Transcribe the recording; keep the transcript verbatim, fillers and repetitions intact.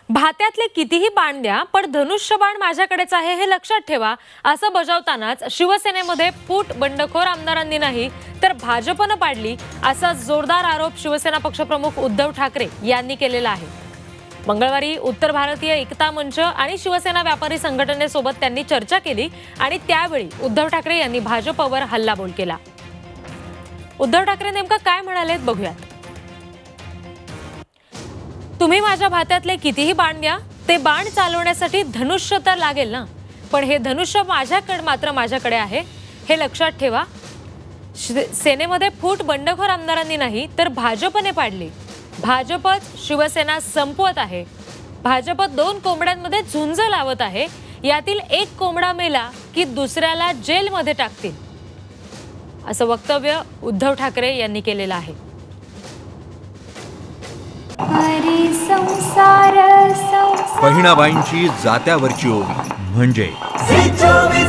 भात्यातले कितीही बाण द्या, पण धनुष्यबाण माझ्याकडेच आहे हे लक्षात ठेवा, असं बजावतानाच शिवसेनेमध्ये फूट बंडखोर आमदारांनी नाही तर भाजपनं पाडली, असा जोरदार आरोप शिवसेना पक्षप्रमुख उद्धव ठाकरे यांनी केलेला आहे. मंगळवारी उत्तर भारतीय एकता मंच आणि शिवसेना व्यापारी संघटनेसोबत त्यांनी चर्चा केली आणि त्यावेळी उद्धव ठाकरे यांनी भाजपवर हल्लाबोल केला. उद्धव ठाकरे नेमका काय म्हणालेत बघूयात. तुम्ही माझ्या भात्यातले कितीही बाण द्या, ते बाण चालवण्यासाठी धनुष्य तर लागेल ना, पण हे धनुष्य माझ्याकडे मात्र माझ्याकडे आहे हे लक्षात ठेवा. सेनेमध्ये फूट बंडखोर आमदारांनी नाही तर भाजपने पाडली. भाजपच शिवसेना संपवत आहे. भाजप दोन कोंबड्यांमध्ये झुंज लावत आहे. यातील एक कोंबडा मेला की दुसऱ्याला जेलमध्ये टाकतील, असं वक्तव्य उद्धव ठाकरे यांनी केलेलं आहे. बहिणाबाईंची जात्यावरची ओवी म्हणजे